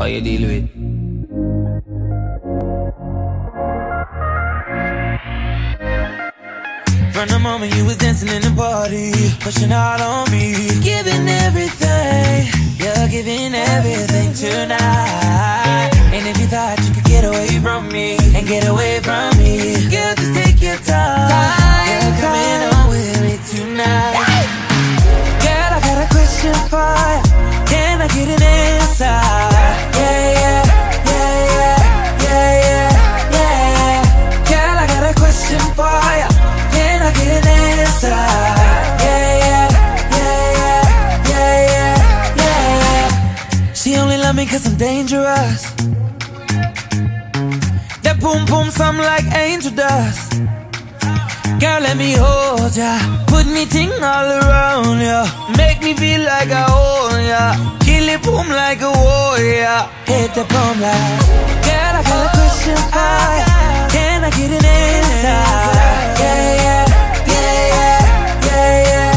how you deal with. From the moment you was dancing in the party, pushing out on me, giving everything, you're giving everything tonight. And if you thought you could get away from me, and get away from me, girl, just take your time. You're coming on with me tonight. Girl, I got a question for you, can I get an answer? Yeah, yeah, yeah, yeah, yeah, yeah, yeah. Girl, I got a question for you, can I get an answer? Yeah, yeah, yeah, yeah, yeah, yeah, yeah. She only love me cause I'm dangerous. That boom boom sound like angel dust. Girl, let me hold ya, put me ting all around ya, make me feel like I own ya, kill it boom like a warrior, hit the boom like. Girl, I got a question for ya, can I get an answer? Yeah, yeah, yeah, yeah, yeah, yeah.